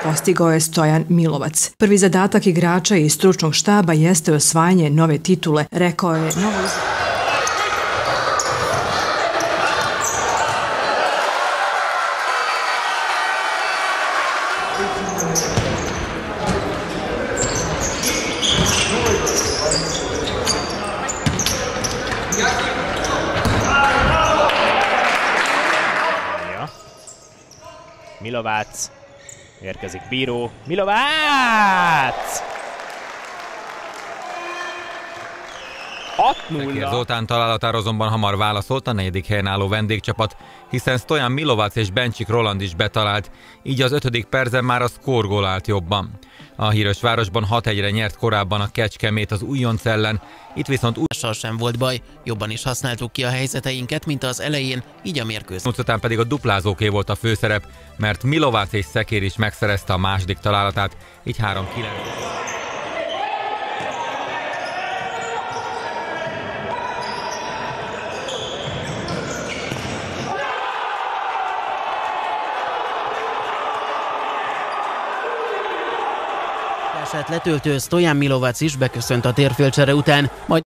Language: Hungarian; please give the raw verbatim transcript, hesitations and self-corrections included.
postigao je Stojan Milovac. Prvi zadatak igrača i stručnog štaba jeste osvajanje nove titule, rekao je novo Milovac, érkezik bíró, Milovac! hat nulla. Zoltán találatára azonban hamar válaszolt a negyedik helyen álló vendégcsapat, hiszen Stojan Milovac és Bencsik Roland is betalált, így az ötödik percben már a szkórgól állt jobban. A híres városban hat egyre nyert korábban a Kecskemét az Újonc ellen, itt viszont újsással sem volt baj, jobban is használtuk ki a helyzeteinket, mint az elején, így a mérkőzés. Után pedig a duplázóké volt a főszerep, mert Milovac és Szekér is megszerezte a második találatát, így három kilenc. Letöltő Stojan Milovac is beköszönt a térfélcsere után, majd